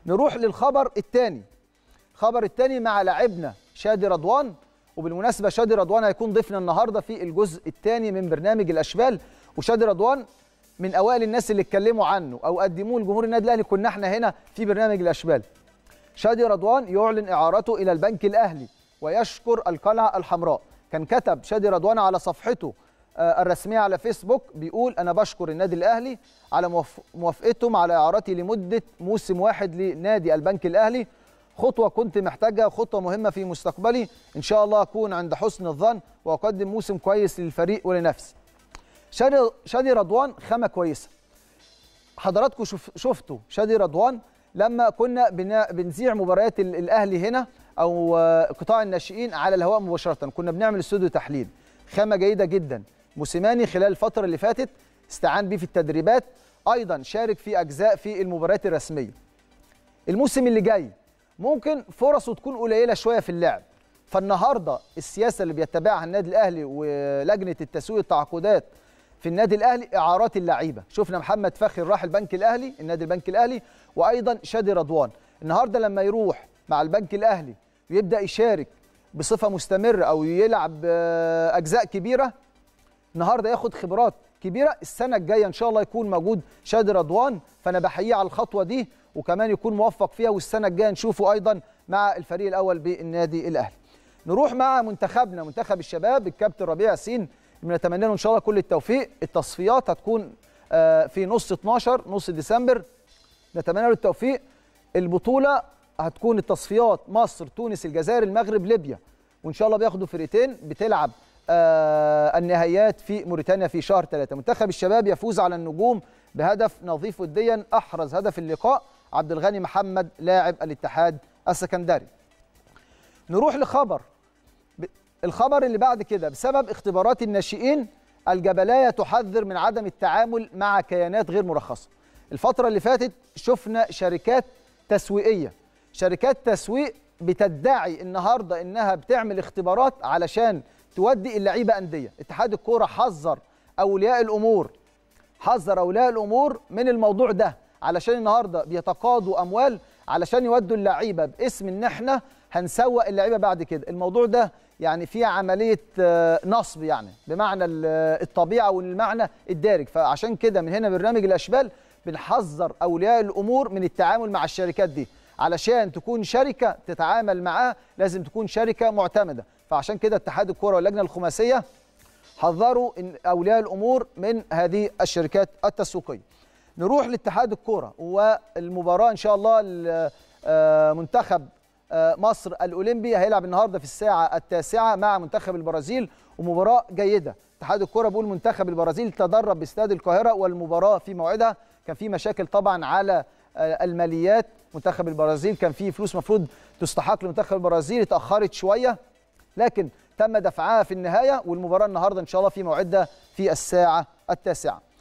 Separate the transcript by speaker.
Speaker 1: نروح للخبر الثاني. الخبر الثاني مع لاعبنا شادي رضوان، وبالمناسبه شادي رضوان هيكون ضيفنا النهارده في الجزء الثاني من برنامج الاشبال. وشادي رضوان من اوائل الناس اللي اتكلموا عنه او قدموه لجمهور النادي الاهلي، كنا احنا هنا في برنامج الاشبال. شادي رضوان يعلن اعارته الى البنك الاهلي ويشكر القلعه الحمراء. كان كتب شادي رضوان على صفحته الرسميه على فيسبوك، بيقول انا بشكر النادي الاهلي على موافقتهم على اعارتي لمده موسم واحد لنادي البنك الاهلي. خطوه كنت محتاجها، خطوه مهمه في مستقبلي، ان شاء الله اكون عند حسن الظن واقدم موسم كويس للفريق ولنفسي. شادي رضوان خامه كويسه. حضراتكم شفتوا شادي رضوان لما كنا بنذيع مباريات الاهلي هنا او قطاع الناشئين على الهواء مباشره، كنا بنعمل استوديو تحليل. خامه جيده جدا. موسيماني خلال الفتره اللي فاتت استعان بيه في التدريبات، ايضا شارك في اجزاء في المباريات الرسميه. الموسم اللي جاي ممكن فرصه تكون قليله شويه في اللعب، فالنهارده السياسه اللي بيتبعها النادي الاهلي ولجنه التسويق التعاقدات في النادي الاهلي اعارات اللعيبه. شفنا محمد فخر راح البنك الاهلي، النادي البنك الاهلي، وايضا شادي رضوان. النهارده لما يروح مع البنك الاهلي ويبدا يشارك بصفه مستمره او يلعب اجزاء كبيره، النهارده ياخد خبرات كبيره. السنه الجايه ان شاء الله يكون موجود شادي رضوان، فانا بحييه على الخطوه دي وكمان يكون موفق فيها، والسنه الجايه نشوفه ايضا مع الفريق الاول بالنادي الاهلي. نروح مع منتخبنا، منتخب الشباب، الكابتن ربيع ياسين، بنتمنى له ان شاء الله كل التوفيق. التصفيات هتكون في نص 12 نص ديسمبر، نتمنى له التوفيق. البطوله هتكون التصفيات مصر، تونس، الجزائر، المغرب، ليبيا، وان شاء الله بياخدوا فرقتين بتلعب النهائيات في موريتانيا في شهر 3. منتخب الشباب يفوز على النجوم بهدف نظيف وديا. احرز هدف اللقاء عبد الغني محمد لاعب الاتحاد السكندري. نروح لخبر، الخبر اللي بعد كده. بسبب اختبارات الناشئين الجبلايه تحذر من عدم التعامل مع كيانات غير مرخصه. الفتره اللي فاتت شفنا شركات تسويقيه، شركات تسويق بتدعي النهارده انها بتعمل اختبارات علشان تودي اللعيبه انديه. اتحاد الكوره حذر اولياء الامور من الموضوع ده، علشان النهارده بيتقاضوا اموال علشان يودوا اللعيبه باسم ان احنا هنسوق اللعيبه بعد كده. الموضوع ده يعني فيه عمليه نصب، يعني بمعنى الطبيعه والمعنى الدارج. فعشان كده من هنا برنامج الاشبال بنحذر اولياء الامور من التعامل مع الشركات دي. علشان تكون شركه تتعامل معاها لازم تكون شركه معتمده، فعشان كده اتحاد الكوره واللجنه الخماسيه حذروا اولياء الامور من هذه الشركات التسويقيه. نروح لاتحاد الكوره والمباراه ان شاء الله. منتخب مصر الاولمبي هيلعب النهارده في الساعه 9 مع منتخب البرازيل، ومباراه جيده. اتحاد الكوره بيقول منتخب البرازيل تدرب باستاد القاهره والمباراه في موعدها. كان في مشاكل طبعا على الماليات، منتخب البرازيل كان في فلوس مفروض تستحق لمنتخب البرازيل، اتاخرت شويه لكن تم دفعها في النهايه، والمباراه النهارده ان شاء الله في موعدها في الساعه 9.